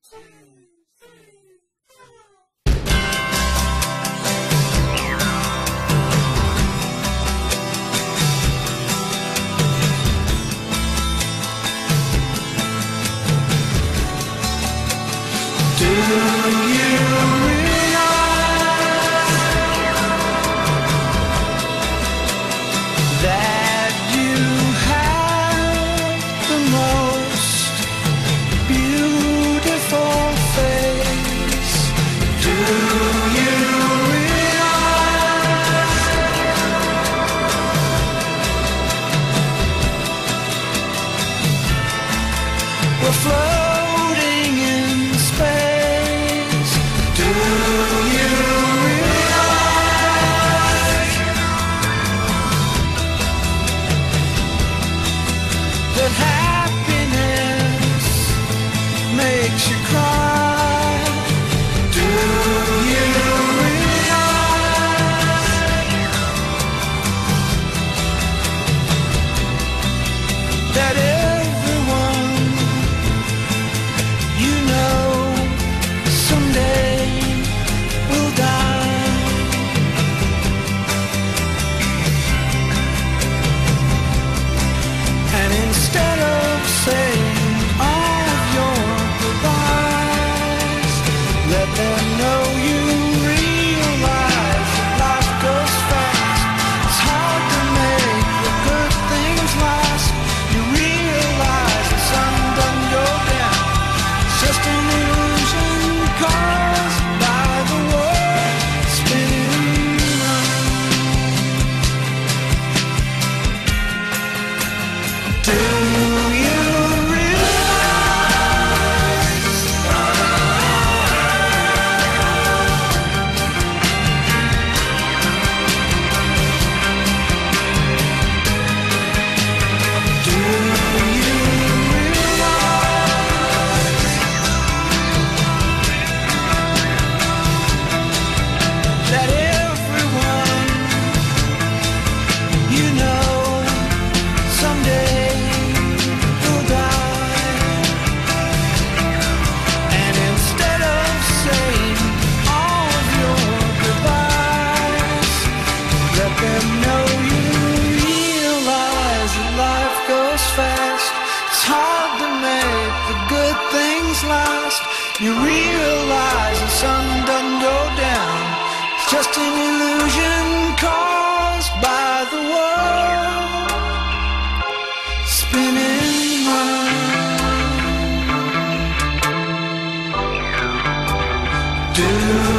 Do you realize that you have the most beautiful face? Do you realize we're floating in space? Do you realize that happiness makes you cry? Do you realize that everyone you know someday will die? And instead of saying all of your goodbyes, let them know you realize that life goes fast. It's hard to make the good things last. You realize the sun doesn't go down. It's just an illusion caused by the world spinning round. Do you realize Do you realize that everyone you know someday will die? And instead of saying all of your goodbyes, let them know you realize that life goes fast. It's hard to make the good things last. You realize the sun doesn't go down. It's just an illusion caused by the world spinning round. Do